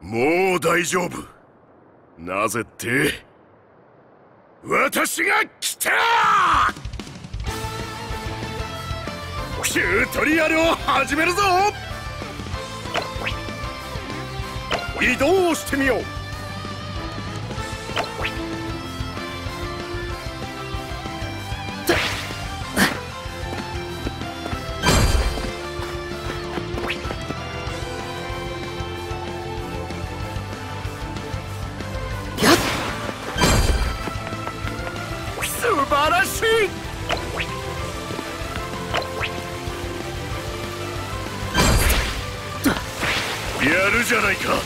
もう大丈夫。なぜって私が来た。チュートリアルを始めるぞ。移動してみよう。素晴らしい。やるじゃないか。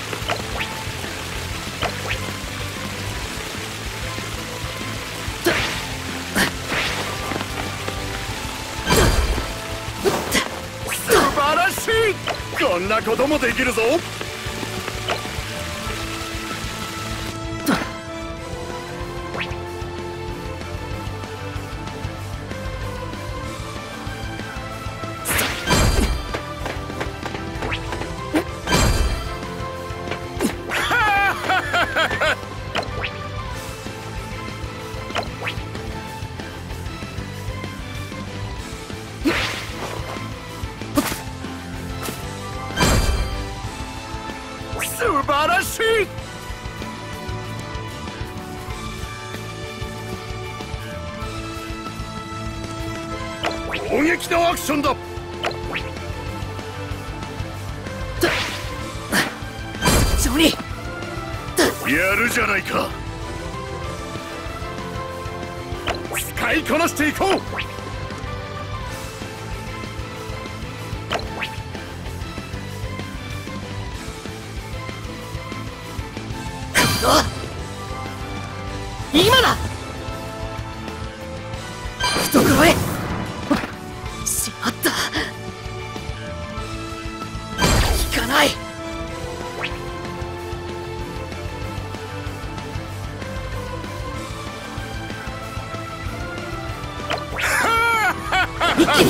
素晴らしい。こんなこともできるぞ。素晴らしい。攻撃のアクションだ。 ジョニー、 やるじゃないか。使いこなしていこう。 今だ。懐へ。しまった。効かない。一気に。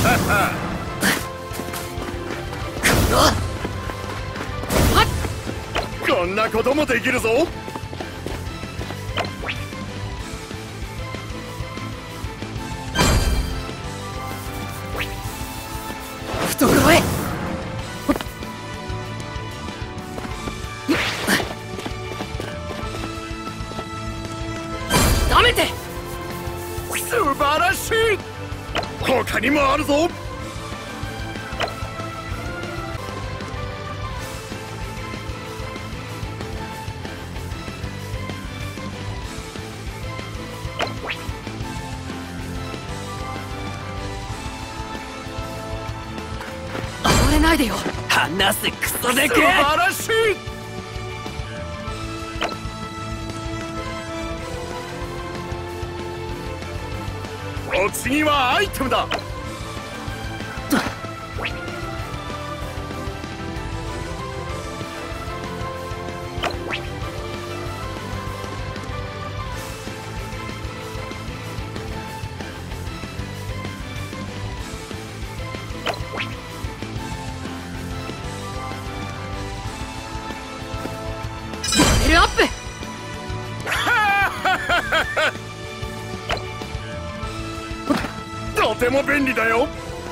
こんなこともできるぞ。 懐へ。ダメて。 素晴らしい。他にもあるぞ。 暴れないでよ。離せクソデケ。 素晴らしい。お次はアイテムだ。 レベルアップ。 とても便利だよ。 よ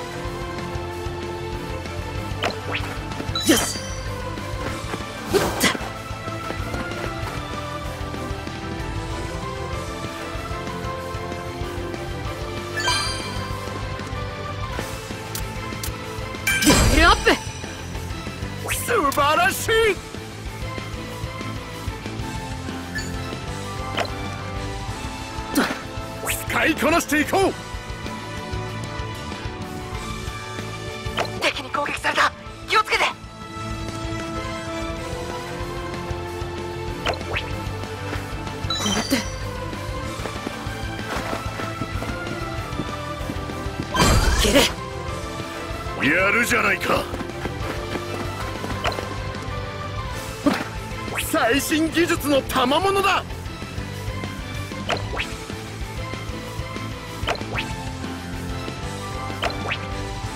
し。レベルアップ。 素晴らしい。使いこなしていこう。 敵に攻撃された。気をつけて。これっていける。 やるじゃないか。最新技術の賜物だ。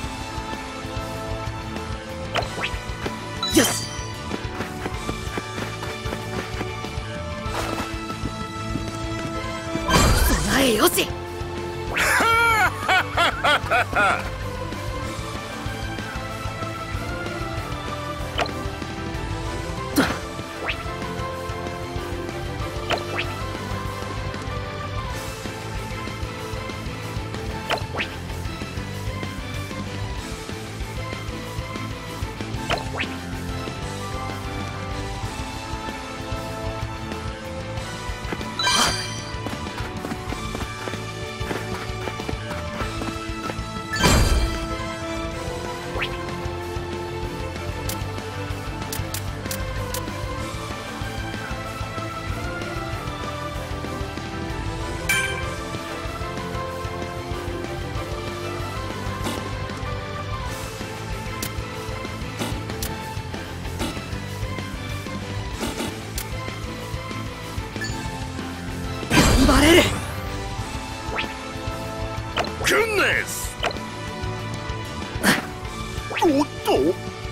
よし。 構えよし。バレる。 グッネス。おっと。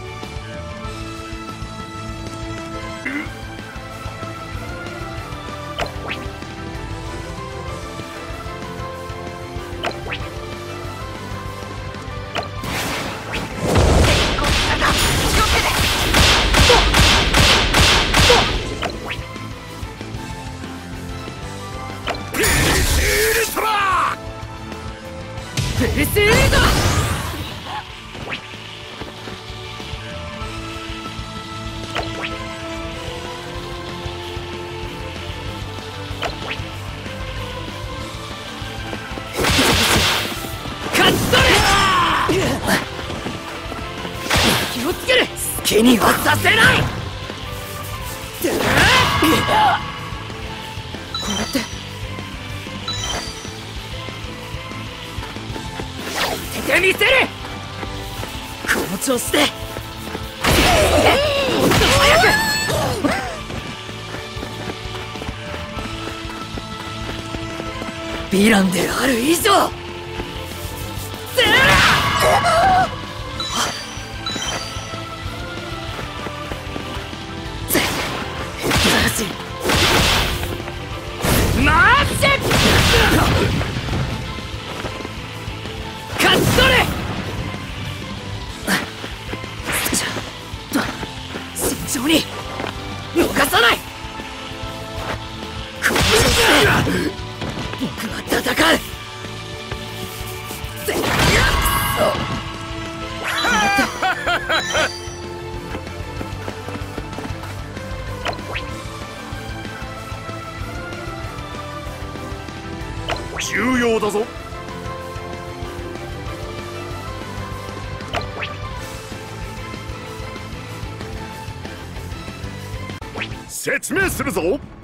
ブルスウェイド。勝ち取れ。気をつける。好きにはさせない。これっててみせる。この調子でもっと早く。ヴィランである以上マジ勝ち取れ。慎重に逃さない。この調子で僕は戦う。 重要だぞ。説明するぞ。